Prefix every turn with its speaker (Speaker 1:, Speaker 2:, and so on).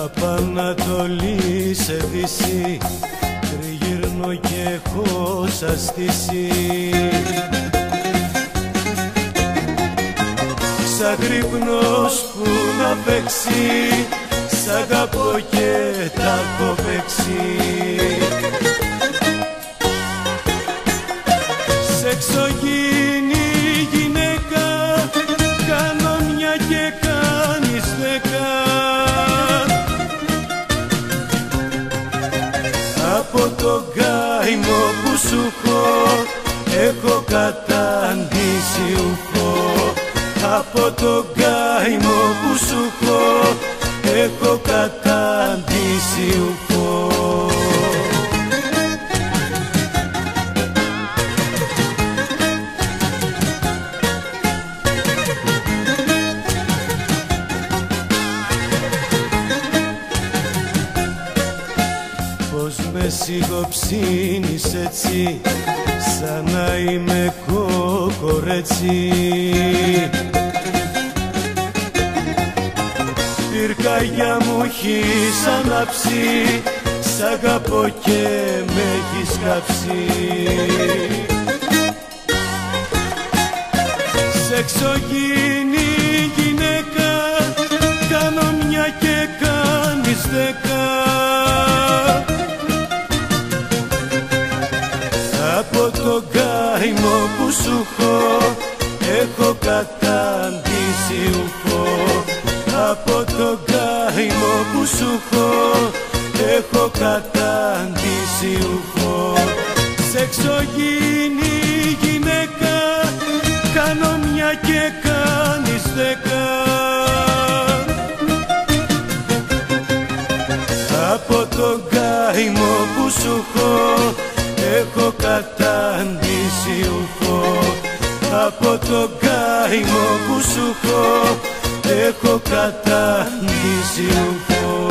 Speaker 1: Απ' Ανατολή σε Δύση τριγύρνω και έχω σαν στήσει. Σαν γρύπνος που να παίξει, σ' αγαπώ και τα έχω παίξει. Σε εξωγήινη γυναίκα κάνω μια και κάνεις 10. Από τον καημό που σου έχω καταντήσει ουχό. Από τον καημό που σου έχω καταντήσει ουχό. Πώς με σιγοψύνεις έτσι, σαν να είμαι κοκορέτσι. Πυρκαγιά μου έχεις ανάψει, σ' αγαπώ και με έχεις κάψει. Σε εξωγήινη γυναίκα κάνω μια και κάνεις 10. Από τον καημό που σου έχω καταντήσει ουχό. Από τον καημό που σου έχω καταντήσει ουχό. Σε εξωγήινη γυναίκα κάνω μια και κάνεις 10. Από τον καημό που σου έχω καταντήσει ουχό. Από τον καημό που σου έχω καταντήσει ουχό.